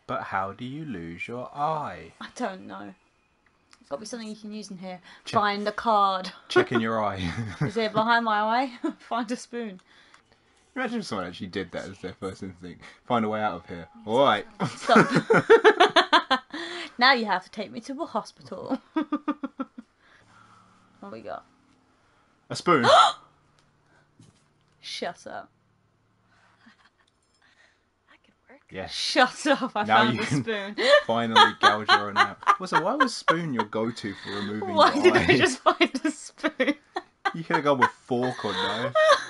But how do you lose your eye? I don't know. It's got to be something you can use in here. Check. Find a card. Checking your eye. Is it behind my eye? Find a spoon. Imagine if someone actually did that as their first instinct. Find a way out of here. Alright. Stop. Now you have to take me to a hospital. What we got? A spoon. Shut up. That could work. Yes. Shut up. I Now found you a can spoon. finally gouge your own out. So why was spoon your go-to for removing Why your didn't eye? we just find a spoon? You could have gone with fork or knife.